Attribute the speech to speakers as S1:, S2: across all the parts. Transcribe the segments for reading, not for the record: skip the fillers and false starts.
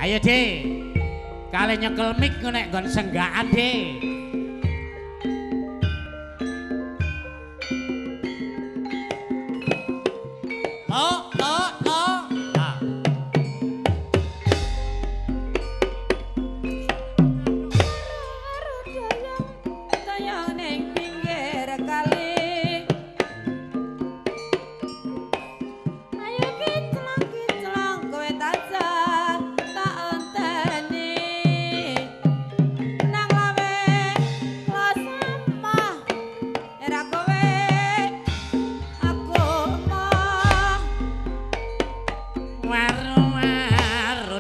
S1: Ayo De. Kale nyekel mik nek nggon senggaan De. Lo. Ah.
S2: Tayang ning pinggir kali. Ayo kinclong kowe tansah tak enteni. Nang lawe lasamah era kowe aku mah
S1: Waru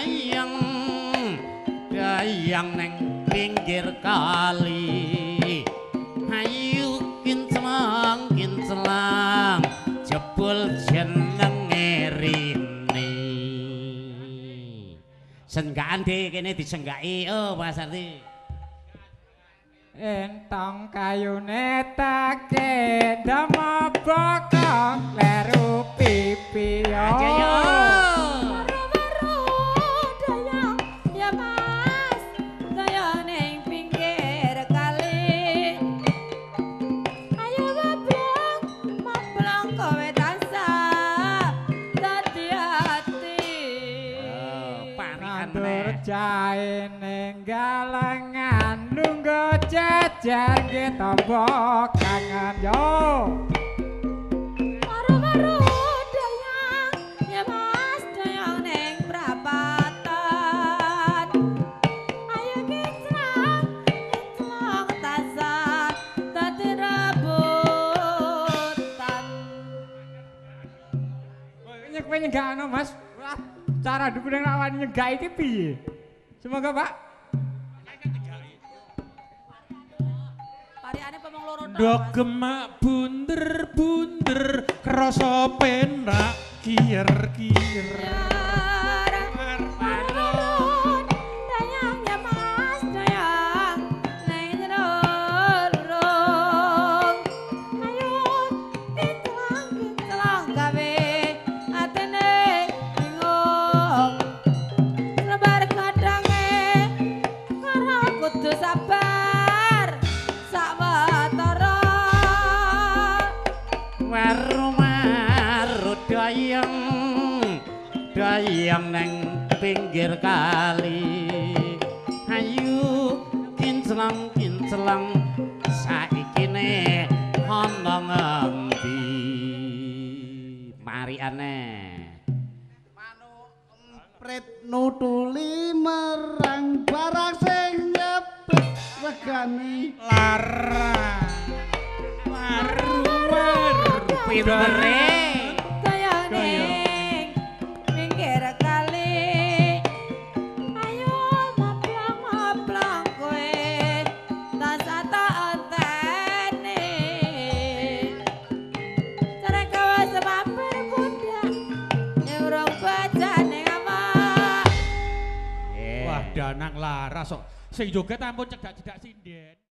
S1: dayang neng pinggir kali. Ayo kinclong jebul jenenge rene. Senggaan De kene disenggaki Mas Arti.
S3: Entong kayune take dama bokong leru pipi yo.
S1: Aja yo.
S2: Baru-baru dayang ya Mas, dayang ning pinggir kali. Ayo mablong kowe tansah dadi ati.
S3: Nandur jahe ning galengan nunggu jejer kita bokangan yo.
S2: Baru-baru dayang ya Mas, dayang ning prapatan. Ayo kinclong tansah dadi rebutan.
S3: Kowe nyenggakno Mas. Wah, cara duku ning lawan nyenggak iki piye? Semoga Pak.
S2: Pariane pemong loro tok.
S4: Ndok
S2: Mas.
S4: gemak bunder krasa penak kier-kier.
S2: Marun, dayang ya Mas, dayang neng rorong. Ayo kinclong gawe atene bingung. Lebar kadange karo kudu sabar sawetara.
S1: Waru dayang neng pinggir kali. Ayo kinclong saiki ne ana ngendi. Mari aneh.
S5: Prit nutuli marang barang sing nyepet regane
S4: Larang. Waru
S1: Pintere.
S2: Dayang ning pinggir kali. Ayo mablong kowe tansah tak enteni. Cerek kowe semampir pundak nyurung bajane ngamak.
S4: Wah, danang laras kok. Sing joget ampun cedak-cedak sinden.